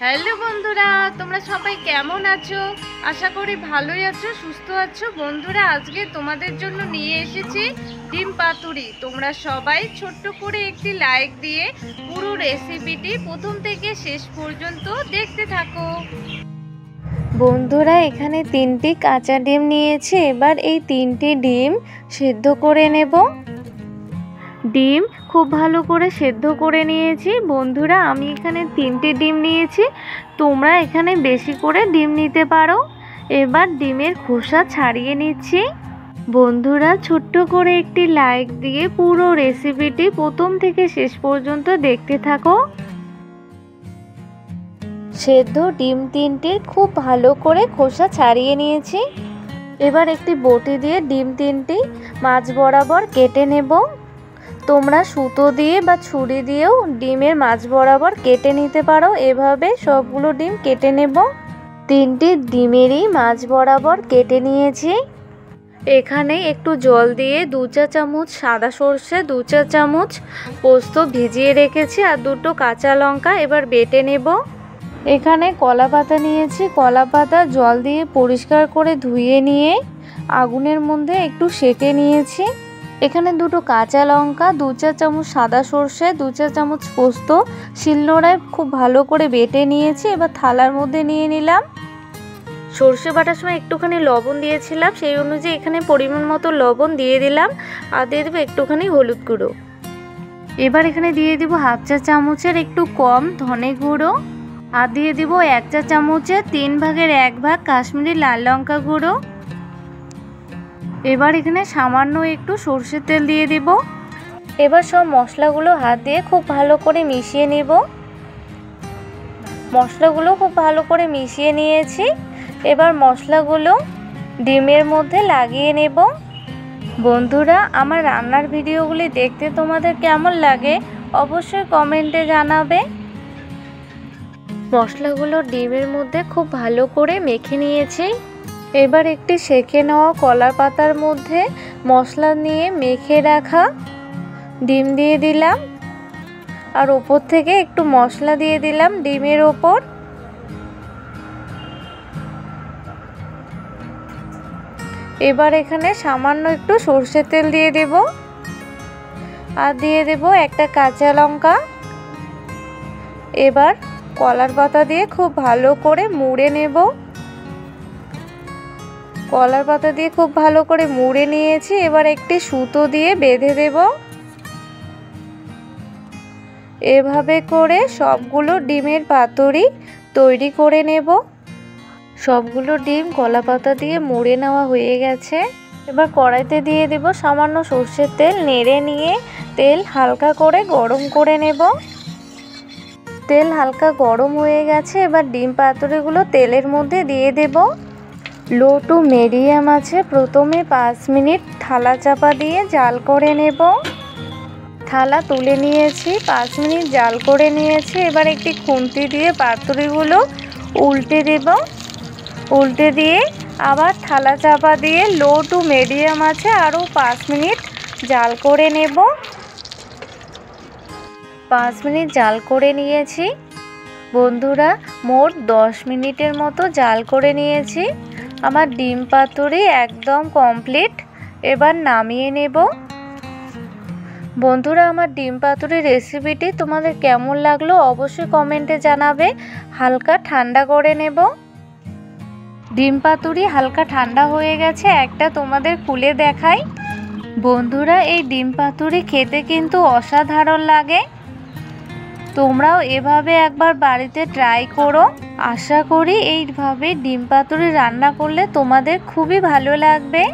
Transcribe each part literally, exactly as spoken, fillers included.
Hello বন্ধুরা, তোমরা সবাই কেমন আছো? আশা করি ভালোই আছো, সুস্থ আছো। বন্ধুরা, আজকে তোমাদের জন্য নিয়ে এসেছি ডিম পাতুরি। তোমরা সবাই ছোট্ট করে একটি লাইক দিয়ে পুরো রেসিপিটি প্রথম থেকে শেষ পর্যন্ত দেখতে থাকো। বন্ধুরা, এখানে তিনটি কাঁচা ডিম নিয়েছি। এবার এই তিনটি ডিম সেদ্ধ করে নেব। ডিম খুব ভালো করে সেদ্ধ করে নিয়েছি। বন্ধুরা, আমি এখানে তিনটি ডিম নিয়েছি, তোমরা এখানে বেশি করে ডিম নিতে পারো। এবার ডিমের খোসা ছাড়িয়ে নিচ্ছি। বন্ধুরা, ছোট্ট করে একটি লাইক দিয়ে পুরো রেসিপিটি প্রথম থেকে শেষ পর্যন্ত দেখতে থাকো। সেদ্ধ ডিম তিনটির খুব ভালো করে খোসা ছাড়িয়ে নিয়েছি। এবার একটি বটি দিয়ে ডিম তিনটি মাঝ বরাবর কেটে নেব। তোমরা সুতো দিয়ে বা ছুরি দিয়েও ডিমের মাঝ বরাবর কেটে নিতে পারো। এভাবে সবগুলো ডিম কেটে নেব। তিনটি ডিমেরই মাঝ বরাবর কেটে নিয়েছি। এখানে একটু জল দিয়ে দু চা চামচ সাদা সর্ষে, দু চা চামচ পোস্ত ভিজিয়ে রেখেছি আর দুটো কাঁচা লঙ্কা এবার বেটে নেব। এখানে কলা পাতা নিয়েছি। কলা পাতা জল দিয়ে পরিষ্কার করে ধুয়ে নিয়ে আগুনের মধ্যে একটু সেঁকে নিয়েছি। এখানে দুটো কাঁচা লঙ্কা, দু চা চামচ সাদা সর্ষে, দু চা চামচ পোস্ত শিলনোড়ায় খুব ভালো করে বেটে নিয়েছি। এবার থালার মধ্যে নিয়ে নিলাম। সর্ষে বাটার সময় একটুখানি লবণ দিয়েছিলাম, সেই অনুযায়ী এখানে পরিমাণ মতো লবণ দিয়ে দিলাম আর দিয়ে দেবো একটুখানি হলুদ গুঁড়ো। এবার এখানে দিয়ে দিব হাফ চা চামচের একটু কম ধনে গুঁড়ো আর দিয়ে দিব এক চা চামচের তিন ভাগের এক ভাগ কাশ্মীরি লাল লঙ্কা গুঁড়ো। এবার এখানে সামান্য একটু সরষের তেল দিয়ে দেব। এবার সব মশলাগুলো হাত দিয়ে খুব ভালো করে মিশিয়ে নেব। মশলাগুলো খুব ভালো করে মিশিয়ে নিয়েছি। এবার মশলাগুলো ডিমের মধ্যে লাগিয়ে নেব। বন্ধুরা, আমার রান্নার ভিডিওগুলি দেখতে তোমাদের কেমন লাগে অবশ্যই কমেন্টে জানাবে। মশলাগুলো ডিমের মধ্যে খুব ভালো করে মেখে নিয়েছি। এবার একটি সেঁকে নেওয়া কলার পাতার মধ্যে মশলা নিয়ে মেখে রাখা ডিম দিয়ে দিলাম আর ওপর থেকে একটু মশলা দিয়ে দিলাম ডিমের ওপর। এবার এখানে সামান্য একটু সরষের তেল দিয়ে দেব আর দিয়ে দেব একটা কাঁচা লঙ্কা। এবার কলার পাতা দিয়ে খুব ভালো করে মুড়ে নেব। কলার পাতা দিয়ে খুব ভালো করে মুড়ে নিয়েছি। এবার একটি সুতো দিয়ে বেঁধে দেব। এভাবে করে সবগুলো ডিমের পাতুরি তৈরি করে নেব। সবগুলো ডিম কলা পাতা দিয়ে মুড়ে নেওয়া হয়ে গেছে। এবার কড়াইতে দিয়ে দেব সামান্য সর্ষের তেল। নেড়ে নিয়ে তেল হালকা করে গরম করে নেব। তেল হালকা গরম হয়ে গেছে। এবার ডিম পাতুরিগুলো তেলের মধ্যে দিয়ে দেব। লো টু মিডিয়াম আছে প্রথমে পাঁচ মিনিট থালা চাপা দিয়ে জাল করে নেব। থালা তুলে নিয়েছি, পাঁচ মিনিট জাল করে নিয়েছি। এবার একটি খুন্তি দিয়ে পাতুরিগুলো উল্টে দেব। উল্টে দিয়ে আবার থালা চাপা দিয়ে লো টু মিডিয়াম আছে আরও পাঁচ মিনিট জাল করে নেব। পাঁচ মিনিট জাল করে নিয়েছি। বন্ধুরা, মোট দশ মিনিটের মতো জাল করে নিয়েছি। আমার ডিম পাতুরি একদম কমপ্লিট। এবার নামিয়ে নেব। বন্ধুরা, আমার ডিম পাতুরি রেসিপিটি তোমাদের কেমন লাগলো অবশ্যই কমেন্টে জানাবে। হালকা ঠান্ডা করে নেব। ডিম পাতুরি হালকা ঠান্ডা হয়ে গেছে, একটা তোমাদের খুলে দেখাই। বন্ধুরা, এই ডিম পাতুরি খেতে কিন্তু অসাধারণ লাগে। তোমরাও এভাবে একবার বাড়িতে ট্রাই করো। আশা করি এইভাবে ডিম পাতুরি রান্না করলে তোমাদের খুবই ভালো লাগবে।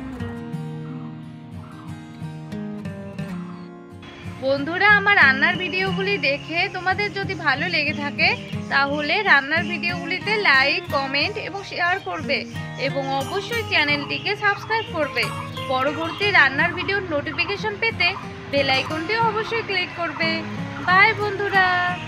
বন্ধুরা, আমার রান্নার ভিডিওগুলি দেখে তোমাদের যদি ভালো লেগে থাকে তাহলে রান্নার ভিডিওগুলিতে লাইক, কমেন্ট এবং শেয়ার করবে এবং অবশ্যই চ্যানেলটিকে সাবস্ক্রাইব করবে। পরবর্তী রান্নার ভিডিওর নোটিফিকেশন পেতে বেল আইকনটি অবশ্যই ক্লিক করবে। বাই বন্ধুরা।